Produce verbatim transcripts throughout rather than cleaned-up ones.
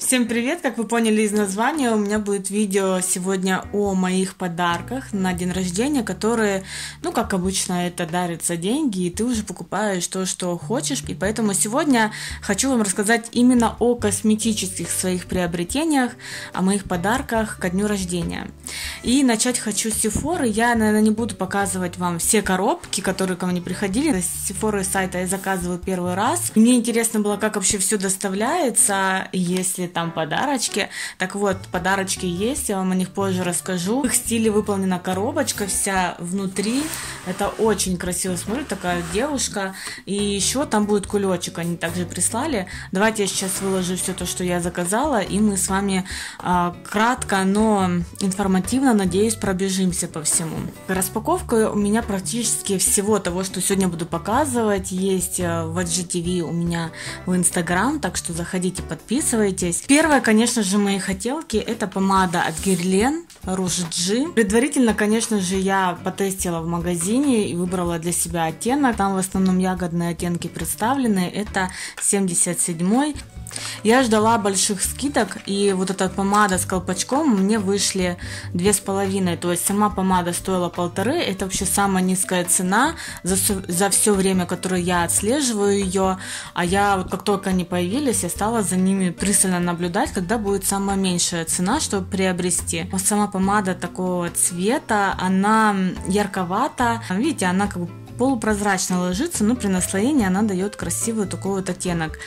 Всем привет! Как вы поняли из названия, у меня будет видео сегодня о моих подарках на день рождения, которые, ну, как обычно, это дарятся деньги, и ты уже покупаешь то, что хочешь. И поэтому сегодня хочу вам рассказать именно о косметических своих приобретениях, о моих подарках ко дню рождения. И начать хочу с Sephora. Я, наверное, не буду показывать вам все коробки, которые ко мне приходили. С Sephora сайта я заказываю первый раз. Мне интересно было, как вообще все доставляется, если там подарочки. Так вот, подарочки есть, я вам о них позже расскажу. В их стиле выполнена коробочка вся внутри. Это очень красиво смотрит, такая девушка. И еще там будет кулечек, они также прислали. Давайте я сейчас выложу все то, что я заказала, и мы с вами э, кратко, но информативно, надеюсь, пробежимся по всему. Распаковка у меня практически всего того, что сегодня буду показывать, есть в эй джи ти ви у меня в Instagram, так что заходите, подписывайтесь. Первое, конечно же, мои хотелки, это помада от Guerlain Rouge G. Предварительно, конечно же, я потестила в магазине и выбрала для себя оттенок. Там в основном ягодные оттенки представлены, это семьдесят седьмой. Я ждала больших скидок, и вот эта помада с колпачком мне вышли две с половиной, то есть сама помада стоила полторы, это вообще самая низкая цена за, за все время, которое я отслеживаю ее, а я вот как только они появились, я стала за ними пристально наблюдать, когда будет самая меньшая цена, чтобы приобрести. Сама помада такого цвета, она ярковата, видите, она как бы полупрозрачно ложится, но при наслоении она дает красивый такой вот оттенок.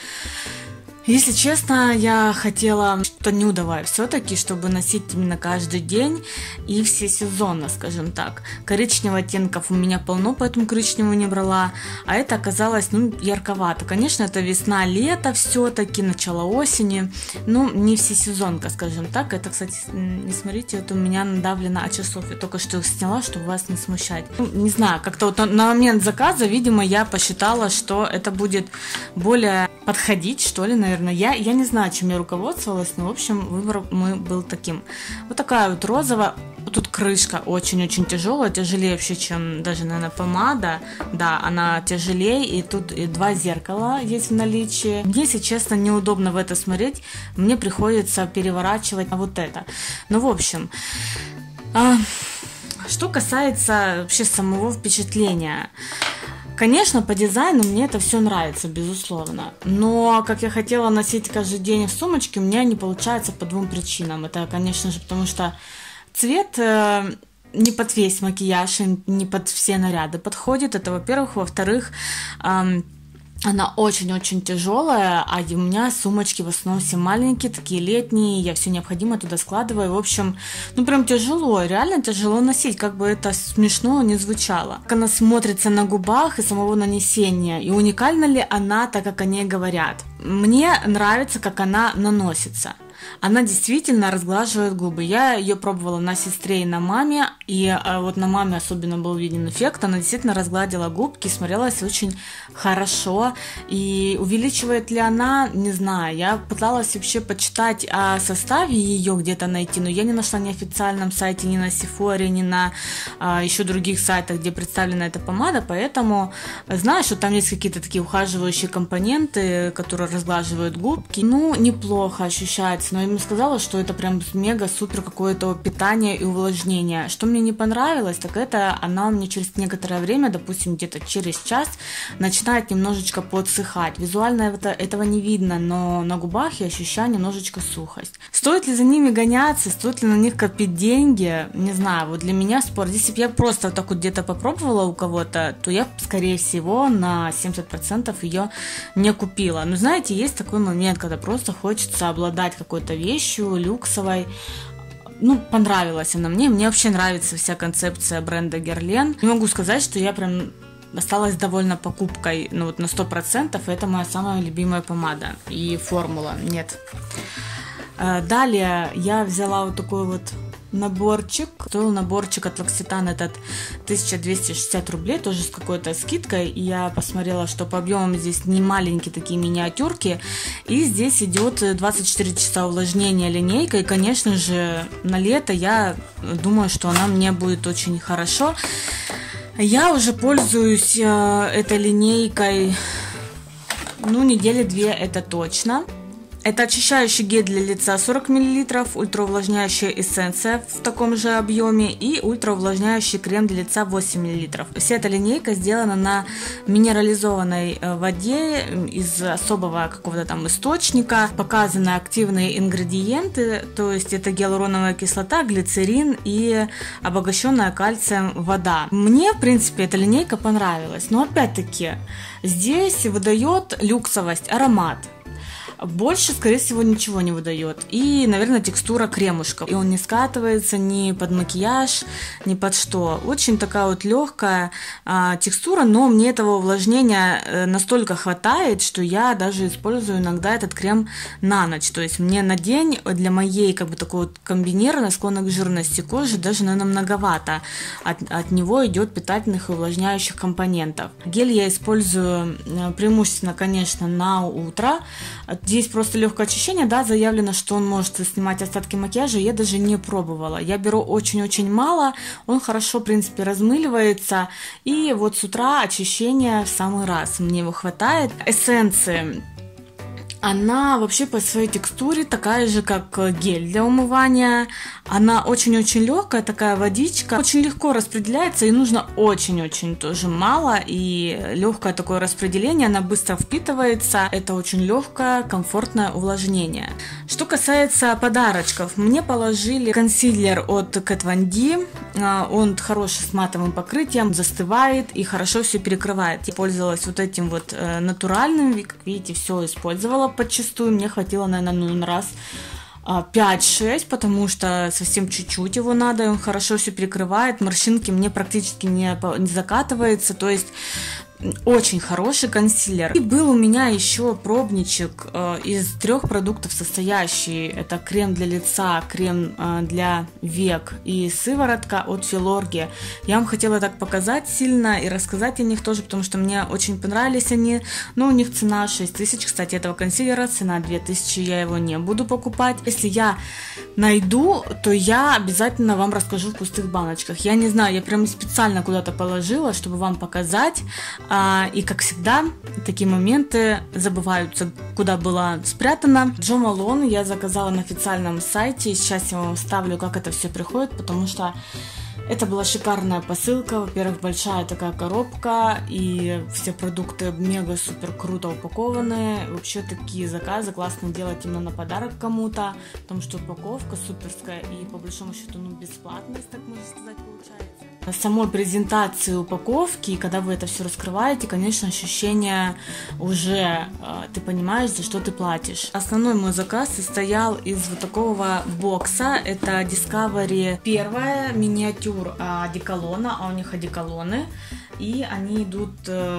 Если честно, я хотела что-то нюдовое все-таки, чтобы носить именно каждый день и всесезонно, скажем так. Коричневых оттенков у меня полно, поэтому коричневую не брала, а это оказалось, ну, ярковато. Конечно, это весна-лето все-таки, начало осени, ну, не всесезонка, скажем так. Это, кстати, не смотрите, это у меня надавлено от часов, я только что их сняла, чтобы вас не смущать. Ну, не знаю, как-то вот на момент заказа, видимо, я посчитала, что это будет более подходить, что ли, наверное. Я, я не знаю, чем я руководствовалась, но, в общем, выбор мой был таким. Вот такая вот розовая. Тут крышка очень-очень тяжелая, тяжелее вообще, чем даже, наверное, помада. Да, она тяжелее, и тут и два зеркала есть в наличии. Мне, если честно, неудобно в это смотреть. Мне приходится переворачивать на вот это. Ну, в общем... А, что касается вообще самого впечатления... Конечно, по дизайну мне это все нравится, безусловно. Но, как я хотела носить каждый день в сумочке, у меня не получается по двум причинам. Это, конечно же, потому что цвет э, не под весь макияж, не под все наряды подходит. Это, во-первых. Во-вторых, э, она очень-очень тяжелая, а у меня сумочки в основном все маленькие, такие летние, я все необходимое туда складываю. В общем, ну прям тяжело, реально тяжело носить, как бы это смешно не звучало. Как она смотрится на губах и самого нанесения, и уникальна ли она, так как о ней говорят. Мне нравится, как она наносится. Она действительно разглаживает губы. Я ее пробовала на сестре и на маме, и а, вот на маме особенно был виден эффект. Она действительно разгладила губки, смотрелась очень хорошо. И увеличивает ли она, не знаю. Я пыталась вообще почитать о составе ее, где-то найти, но я не нашла ни на официальном сайте, ни на Sephora, ни на а, еще других сайтах, где представлена эта помада. Поэтому знаю, что там есть какие-то такие ухаживающие компоненты, которые разглаживают губки. Ну, неплохо ощущается. Но я ему сказала, что это прям мега-супер какое-то питание и увлажнение. Что мне не понравилось, так это она у меня через некоторое время, допустим, где-то через час, начинает немножечко подсыхать. Визуально это, этого не видно, но на губах я ощущаю немножечко сухость. Стоит ли за ними гоняться, стоит ли на них копить деньги? Не знаю, вот для меня спор. Если бы я просто вот так вот где-то попробовала у кого-то, то я, скорее всего, на семьдесят процентов ее не купила. Но знаете, есть такой момент, когда просто хочется обладать какой-то вещью люксовой. Ну, понравилась она мне. Мне вообще нравится вся концепция бренда Guerlain. Не могу сказать, что я прям осталась довольна покупкой, ну вот на сто процентов. Это моя самая любимая помада и формула. Нет. Далее я взяла вот такой вот наборчик. Стоил наборчик от L'Occitane этот тысяча двести шестьдесят рублей, тоже с какой-то скидкой. И я посмотрела, что по объемам здесь не маленькие такие миниатюрки. И здесь идет двадцать четыре часа увлажнения линейка. И, конечно же, на лето я думаю, что она мне будет очень хорошо. Я уже пользуюсь э, этой линейкой, ну, недели две это точно. Это очищающий гель для лица сорок миллилитров, ультраувлажняющая эссенция в таком же объеме и ультраувлажняющий крем для лица восемь миллилитров. Вся эта линейка сделана на минерализованной воде из особого какого-то там источника. Показаны активные ингредиенты, то есть это гиалуроновая кислота, глицерин и обогащенная кальцием вода. Мне, в принципе, эта линейка понравилась, но опять-таки здесь выдает люксовость, аромат. Больше, скорее всего, ничего не выдает. И, наверное, текстура кремушка. И он не скатывается ни под макияж, ни под что. Очень такая вот легкая а, текстура, но мне этого увлажнения настолько хватает, что я даже использую иногда этот крем на ночь. То есть мне на день для моей как бы такой вот комбинированной, склонной к жирности кожи даже, наверное, многовато. От, от него идет питательных и увлажняющих компонентов. Гель я использую преимущественно, конечно, на утро. Здесь просто легкое очищение, да, заявлено, что он может снимать остатки макияжа, я даже не пробовала. Я беру очень-очень мало, он хорошо, в принципе, размыливается, и вот с утра очищение в самый раз, мне его хватает. Эссенции. Она вообще по своей текстуре такая же, как гель для умывания. Она очень-очень легкая, такая водичка. Очень легко распределяется, и нужно очень-очень тоже мало. И легкое такое распределение, она быстро впитывается. Это очень легкое, комфортное увлажнение. Что касается подарочков, мне положили консилер от Kat Von D. Он хороший, с матовым покрытием, застывает и хорошо все перекрывает. Я пользовалась вот этим вот натуральным, как видите, все использовала подчистую. Мне хватило, наверное, ну, на раз пять-шесть, потому что совсем чуть-чуть его надо, и он хорошо все перекрывает, морщинки мне практически не, не закатывается, то есть очень хороший консилер. И был у меня еще пробничек э, из трех продуктов состоящий. Это крем для лица, крем э, для век и сыворотка от Filorga. Я вам хотела так показать сильно и рассказать о них тоже, потому что мне очень понравились они. Но у них цена шесть тысяч, кстати, этого консилера, цена две тысячи, я его не буду покупать. Если я найду, то я обязательно вам расскажу в пустых баночках. Я не знаю, я прям специально куда-то положила, чтобы вам показать. И, как всегда, такие моменты забываются, куда была спрятана. Jo Malone я заказала на официальном сайте. Сейчас я вам вставлю, как это все приходит, потому что это была шикарная посылка. Во-первых, большая такая коробка, и все продукты мега-супер круто упакованные. Вообще такие заказы классно делать именно на подарок кому-то, потому что упаковка суперская и по большому счету ну, бесплатность, так можно сказать, получается. Самой презентации упаковки, когда вы это все раскрываете, конечно, ощущение уже, ты понимаешь, за что ты платишь. Основной мой заказ состоял из вот такого бокса. Это Discovery первая миниатюр одеколона, а у них одеколоны. И они идут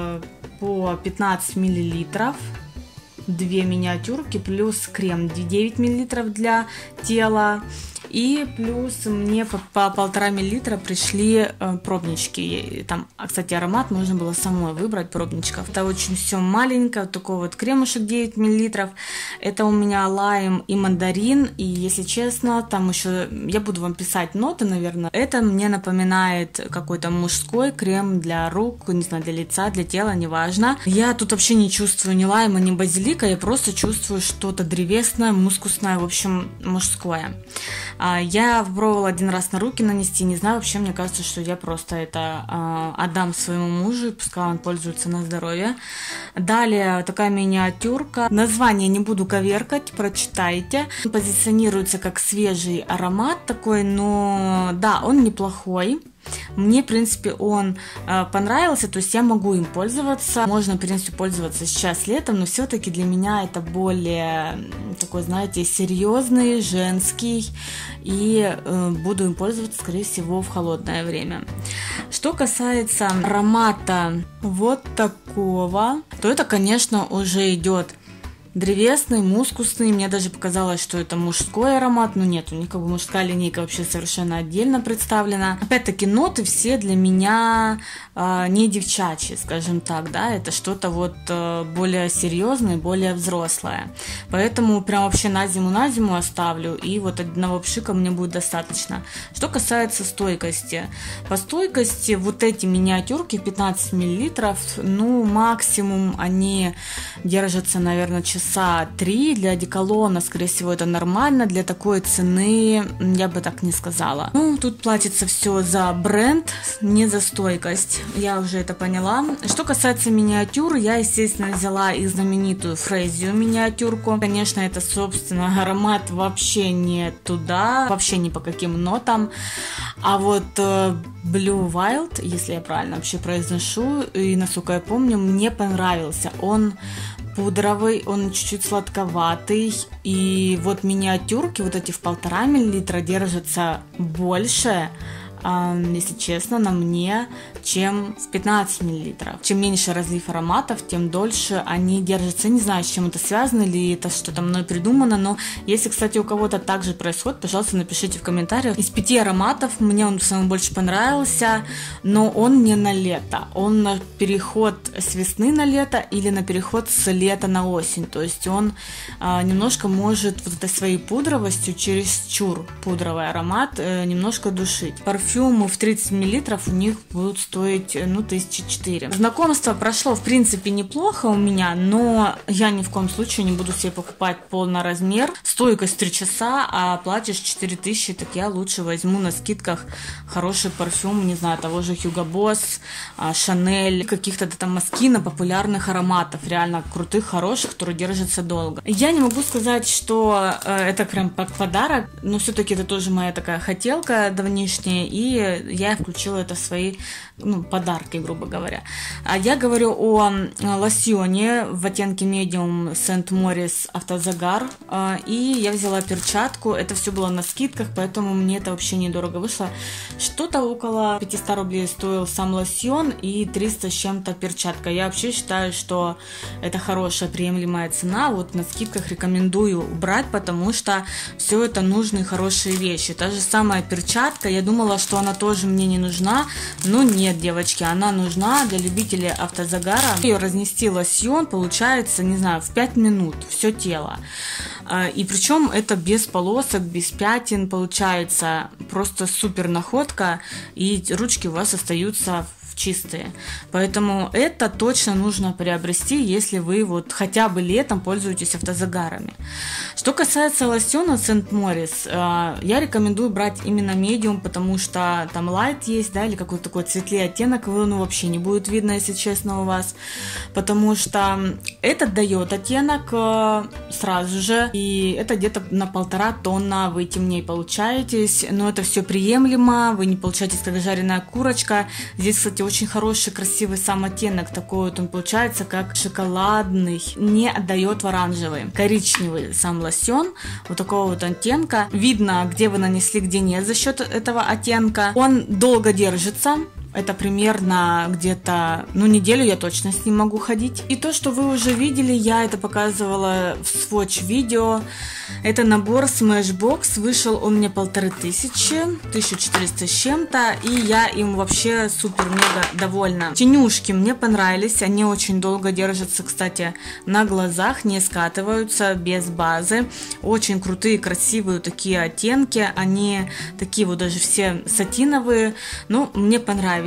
по пятнадцать миллилитров. Две миниатюрки плюс крем девять миллилитров для тела. И плюс мне по, по полтора миллилитра пришли э, пробнички. И там, кстати, аромат можно было самой выбрать пробничков. Это очень все маленькое. Вот такой вот кремушек девять миллилитров. Это у меня лайм и мандарин. И, если честно, там еще... Я буду вам писать ноты, наверное. Это мне напоминает какой-то мужской крем для рук, не знаю, для лица, для тела, неважно. Я тут вообще не чувствую ни лайма, ни базилика. Я просто чувствую что-то древесное, мускусное, в общем, мужское. Я пробовала один раз на руки нанести, не знаю, вообще мне кажется, что я просто это э, отдам своему мужу, пускай он пользуется на здоровье. Далее такая миниатюрка, название не буду коверкать, прочитайте. Он позиционируется как свежий аромат такой, но да, он неплохой. Мне, в принципе, он э, понравился, то есть я могу им пользоваться. Можно, в принципе, пользоваться сейчас летом, но все-таки для меня это более такой, знаете, серьезный, женский. И э, буду им пользоваться, скорее всего, в холодное время. Что касается аромата вот такого, то это, конечно, уже идет древесный, мускусный. Мне даже показалось, что это мужской аромат, но нет, у них как бы мужская линейка вообще совершенно отдельно представлена. Опять-таки ноты все для меня э, не девчачьи, скажем так, да, это что-то вот э, более серьезное, более взрослое. Поэтому прям вообще на зиму на зиму оставлю, и вот одного пшика мне будет достаточно. Что касается стойкости, по стойкости вот эти миниатюрки пятнадцать миллилитров, ну максимум они держатся, наверное, часа часа три. Для одеколона, скорее всего, это нормально. Для такой цены я бы так не сказала. Ну, тут платится все за бренд, не за стойкость. Я уже это поняла. Что касается миниатюр, я, естественно, взяла их знаменитую Фрезию миниатюрку. Конечно, это, собственно, аромат вообще не туда, вообще ни по каким нотам. А вот Blue Wild, если я правильно вообще произношу, и насколько я помню, мне понравился. Он пудровый, он чуть-чуть сладковатый, и вот миниатюрки, вот эти в полтора миллилитра держатся больше, если честно, на мне, чем в пятнадцать миллилитров. Чем меньше разлив ароматов, тем дольше они держатся. Не знаю, с чем это связано, или это что-то мной придумано, но если, кстати, у кого-то так же происходит, пожалуйста, напишите в комментариях. Из пяти ароматов мне он самый больше понравился, но он не на лето. Он на переход с весны на лето или на переход с лета на осень. То есть он а, немножко может вот этой своей пудровостью, чересчур пудровый аромат, э, немножко душить. Парфюмы в тридцать миллилитров у них будут стоить, ну, тысячи четыре. Знакомство прошло, в принципе, неплохо у меня, но я ни в коем случае не буду себе покупать полный размер. Стойкость три часа, а платишь четыре тысячи, так я лучше возьму на скидках хороший парфюм, не знаю, того же Hugo Boss, Chanel, каких-то там Moschino, популярных ароматов, реально крутых, хороших, которые держатся долго. Я не могу сказать, что это прям подарок, но все-таки это тоже моя такая хотелка давнишняя, и я включила это в свои, ну, подарки, грубо говоря. А я говорю о лосьоне в оттенке Medium Saint Morris Автозагар, и я взяла перчатку, это все было на скидках, поэтому мне это вообще недорого вышло. Что-то около пятьсот рублей стоил сам лосьон и триста с чем-то перчатка. Я вообще считаю, что это хорошая приемлемая цена, вот на скидках рекомендую брать, потому что все это нужные хорошие вещи. Та же самая перчатка, я думала, что она тоже мне не нужна, но нет, девочки, она нужна для любителей автозагара. Ее разнести лосьон получается, не знаю, в пять минут, все тело. И причем это без полосок, без пятен, получается просто супер находка, и ручки у вас остаются чистые. Поэтому это точно нужно приобрести, если вы вот хотя бы летом пользуетесь автозагарами. Что касается лосьона Saint Morris, я рекомендую брать именно medium, потому что там light есть, да, или какой-то такой светлее оттенок, ну вообще не будет видно, если честно, у вас, потому что этот дает оттенок сразу же, и это где-то на полтора тона вы темнее получаетесь, но это все приемлемо, вы не получаетесь как жареная курочка. Здесь, кстати, очень хороший, красивый сам оттенок, такой вот он получается, как шоколадный, не отдает в оранжевый, коричневый сам лосьон, вот такого вот оттенка. Видно, где вы нанесли, где нет за счет этого оттенка. Он долго держится. Это примерно где-то, ну, неделю я точно с ним могу ходить. И то, что вы уже видели, я это показывала в Swatch видео. Это набор Smashbox. Вышел он мне полторы тысячи, тысяча четыреста с чем-то. И я им вообще супер-мега довольна. Тенюшки мне понравились. Они очень долго держатся, кстати, на глазах. Не скатываются без базы. Очень крутые, красивые такие оттенки. Они такие вот даже все сатиновые. Ну, мне понравились.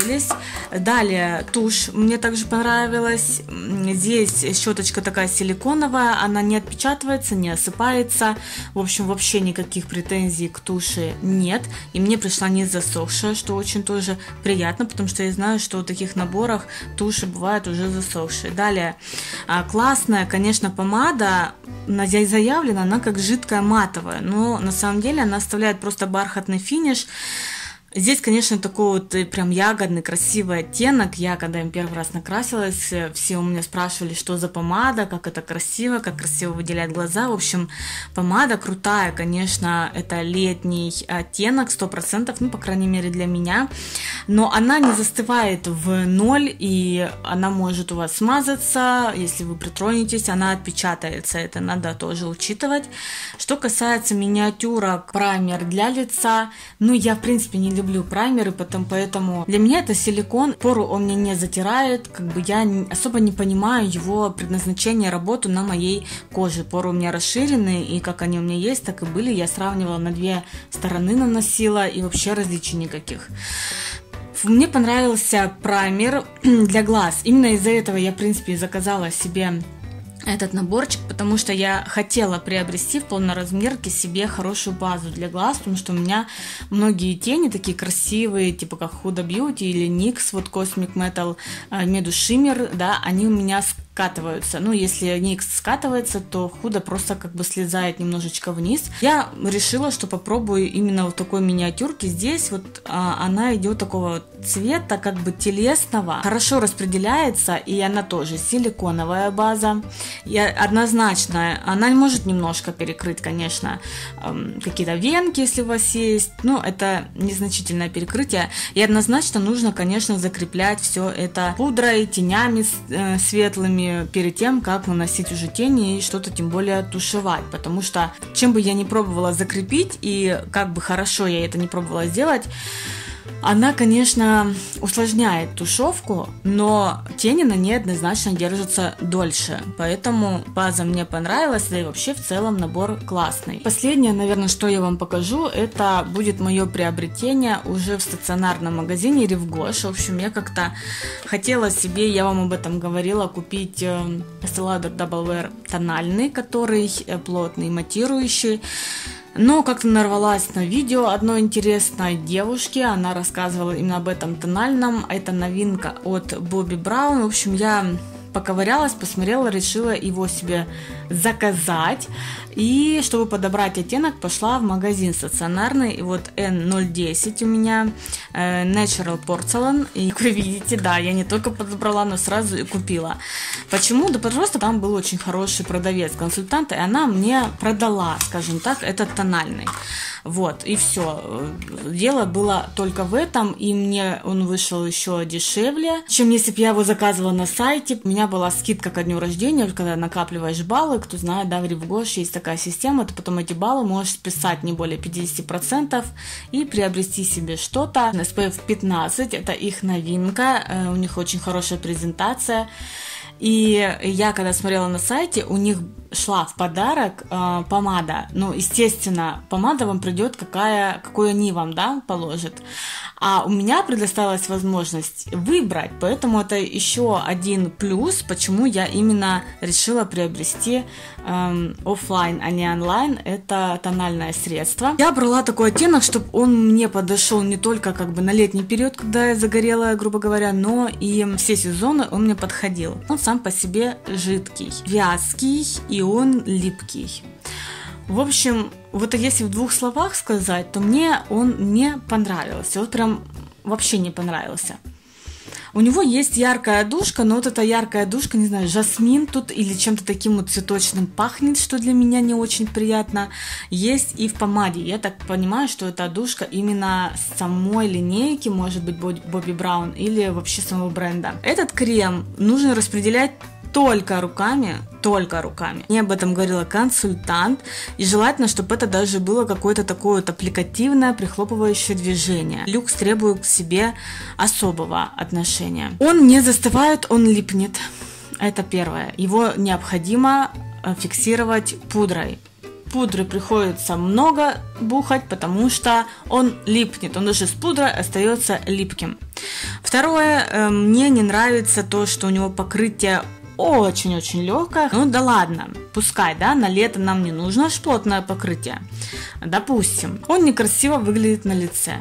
Далее тушь мне также понравилась. Здесь щеточка такая силиконовая, она не отпечатывается, не осыпается. В общем, вообще никаких претензий к туши нет. И мне пришла не засохшая, что очень тоже приятно, потому что я знаю, что в таких наборах туши бывают уже засохшие. Далее, классная, конечно, помада. Заявлена она как жидкая матовая, но на самом деле она оставляет просто бархатный финиш. Здесь, конечно, такой вот прям ягодный, красивый оттенок. Я, когда им первый раз накрасилась, все у меня спрашивали, что за помада, как это красиво, как красиво выделяет глаза. В общем, помада крутая, конечно, это летний оттенок, сто процентов, ну, по крайней мере, для меня. Но она не застывает в ноль, и она может у вас смазаться, если вы притронетесь, она отпечатается, это надо тоже учитывать. Что касается миниатюрок, праймер для лица, ну, я, в принципе, не люблю люблю праймеры, потом, поэтому для меня это силикон, пору он мне не затирает, как бы я особо не понимаю его предназначение, работу на моей коже. Поры у меня расширены, и как они у меня есть, так и были. Я сравнивала, на две стороны наносила, и вообще различий никаких. Мне понравился праймер для глаз. Именно из-за этого я, в принципе, заказала себе этот наборчик, потому что я хотела приобрести в полноразмерке себе хорошую базу для глаз, потому что у меня многие тени такие красивые, типа как Huda Beauty или никс, вот Cosmic Metal Medu Shimmer, да, они у меня скатываются. Ну, если никс скатывается, то Huda просто как бы слезает немножечко вниз. Я решила, что попробую именно вот такой миниатюрки. Здесь вот а, она идет такого цвета, как бы телесного, хорошо распределяется, и она тоже силиконовая база. И однозначно, она может немножко перекрыть, конечно, эм, какие-то венки, если у вас есть, но это незначительное перекрытие. И однозначно нужно, конечно, закреплять все это пудрой, тенями э, светлыми, перед тем, как наносить уже тени и что-то тем более тушевать, потому что чем бы я ни пробовала закрепить и как бы хорошо я это не пробовала сделать, она, конечно, усложняет тушевку, но тени на ней однозначно держатся дольше, поэтому база мне понравилась, да и вообще в целом набор классный. Последнее, наверное, что я вам покажу, это будет мое приобретение уже в стационарном магазине Ревгош. В общем, я как-то хотела себе, я вам об этом говорила, купить Estee Lauder Double Wear тональный, который плотный, матирующий. Но как-то нарвалась на видео одной интересной девушки, она рассказывала именно об этом тональном, это новинка от Bobbi Brown. В общем, я поковырялась, посмотрела, решила его себе заказать. И чтобы подобрать оттенок, пошла в магазин стационарный. И вот эн ноль десять у меня э, Natural Porcelain. И как вы видите, да, я не только подобрала, но сразу и купила. Почему? Да просто там был очень хороший продавец, консультант, и она мне продала, скажем так, этот тональный. Вот, и все. Дело было только в этом, и мне он вышел еще дешевле, чем если бы я его заказывала на сайте. У меня была скидка ко дню рождения, когда накапливаешь баллы, кто знает, да, в Ревгош есть такая система, ты потом эти баллы можешь списать не более пятьдесят процентов и приобрести себе что-то. эс пи эф пятнадцать, это их новинка, у них очень хорошая презентация. И я, когда смотрела на сайте, у них шла в подарок э, помада. Ну, естественно, помада вам придет, какая, какую они вам, да, положат. А у меня предоставилась возможность выбрать, поэтому это еще один плюс, почему я именно решила приобрести эм, офлайн, а не онлайн, это тональное средство. Я брала такой оттенок, чтобы он мне подошел не только как бы на летний период, когда я загорелая, грубо говоря, но и все сезоны он мне подходил. Он сам по себе жидкий, вязкий и он липкий. В общем, вот если в двух словах сказать, то мне он не понравился. Вот прям вообще не понравился. У него есть яркая душка, но вот эта яркая душка, не знаю, жасмин тут или чем-то таким вот цветочным пахнет, что для меня не очень приятно. Есть и в помаде. Я так понимаю, что эта душка именно с самой линейки, может быть, Bobbi Brown или вообще самого бренда. Этот крем нужно распределять только руками, только руками. Мне об этом говорила консультант, и желательно, чтобы это даже было какое-то такое вот аппликативное, прихлопывающее движение. Люкс требует к себе особого отношения. Он не застывает, он липнет. Это первое. Его необходимо фиксировать пудрой. Пудры приходится много бухать, потому что он липнет, он даже с пудрой остается липким. Второе, мне не нравится то, что у него покрытие очень-очень легкая. Ну да ладно, пускай, да, на лето нам не нужно аж плотное покрытие. Допустим, он некрасиво выглядит на лице.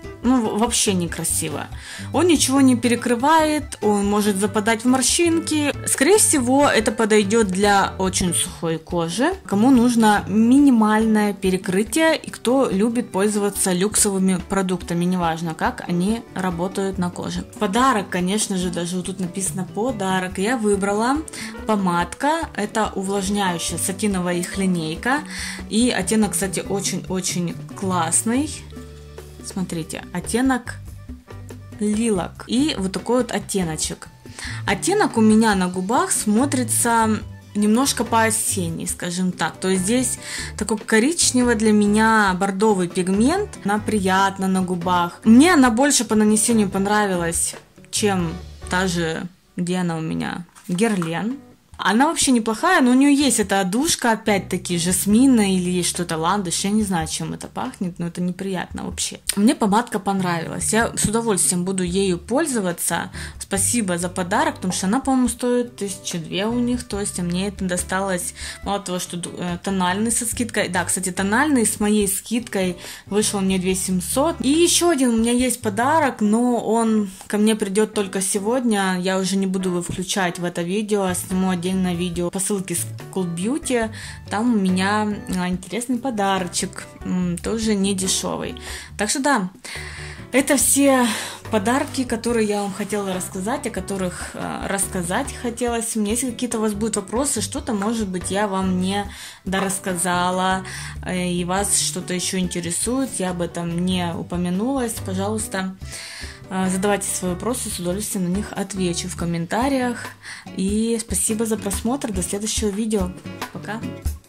Ну, вообще некрасиво. Он ничего не перекрывает, он может западать в морщинки. Скорее всего, это подойдет для очень сухой кожи, кому нужно минимальное перекрытие и кто любит пользоваться люксовыми продуктами, неважно, как они работают на коже. Подарок, конечно же, даже вот тут написано подарок. Я выбрала помадка, это увлажняющая сатиновая их линейка. И оттенок, кстати, очень-очень классный. Смотрите, оттенок лилак и вот такой вот оттеночек. Оттенок у меня на губах смотрится немножко по-осенней, скажем так. То есть здесь такой коричневый для меня бордовый пигмент. Она приятна на губах. Мне она больше по нанесению понравилась, чем та же, где она у меня, Герлен. Она вообще неплохая, но у нее есть эта одушка, опять-таки, жасмина или есть что-то ландыш. Я не знаю, чем это пахнет, но это неприятно вообще. Мне помадка понравилась. Я с удовольствием буду ею пользоваться. Спасибо за подарок, потому что она, по-моему, стоит тысячи две у них. То есть мне это досталось, мало того, что тональный со скидкой. Да, кстати, тональный с моей скидкой вышел мне две тысячи семьсот. И еще один у меня есть подарок, но он ко мне придет только сегодня. Я уже не буду его включать в это видео, сниму отдельное видео по ссылке с Cool Beauty. Там у меня интересный подарочек, тоже не дешевый. Так что да, это все подарки, которые я вам хотела рассказать, о которых э, рассказать хотелось мне. Если какие-то у вас будут вопросы, что-то, может быть, я вам не дорассказала, э, и вас что-то еще интересует, я об этом не упомянулась, пожалуйста, э, задавайте свои вопросы, с удовольствием на них отвечу в комментариях. И спасибо за просмотр, до следующего видео. Пока!